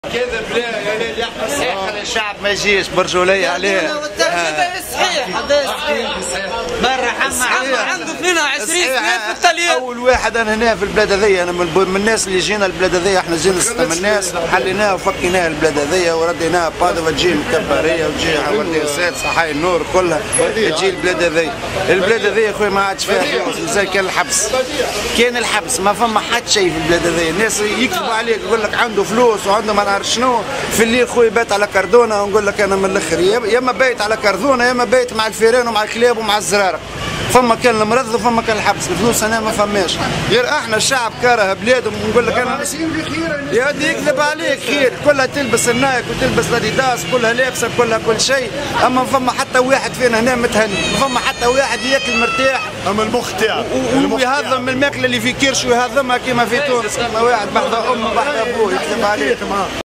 كذب لا يا ليل يحفظ صحيح الشعب ما يجيش برجولية عليه. هذا صحيح هذا صحيح. مرة عنده فينا 20 سنة في الطليان. أول واحد أنا هنا في البلاد هذيا، أنا من الناس اللي جينا البلاد هذيا، احنا جينا ستة من الناس حليناها وفكيناها البلاد هذيا ورديناها بادوا تجي مكبرية وتجي حوالي السادسة حي النور كلها تجي البلاد هذيا. البلاد هذيا خويا ما عادش فيها فلوس، مازال كان الحبس. كان الحبس ما فما حد شيء في البلاد هذيا، الناس يكذبوا عليك يقول لك عنده فلوس وعنده ما نعرف شنو، في الليل خويا بات على كردونه ونقول لك انا من الاخر يا اما بايت على كردونه يا اما بايت مع الفيران ومع الكلاب ومع الزرارة. فما كان المرض وفما كان الحبس، الفلوس انا ما فماش، غير احنا الشعب كاره بلادهم ونقول لك انا يا ودي يكذب عليك خير، كلها تلبس النايك وتلبس الاديداس، كلها لابسه كلها كل شيء، اما فما حتى واحد فينا هنا متهني، فما حتى واحد ياكل مرتاح، اما المخ تاعو ويهضم من الماكله اللي في كرش ويهضمها كيما في تونس، كيما واحد بحذا امه بحذا ابوه يكذب عليك.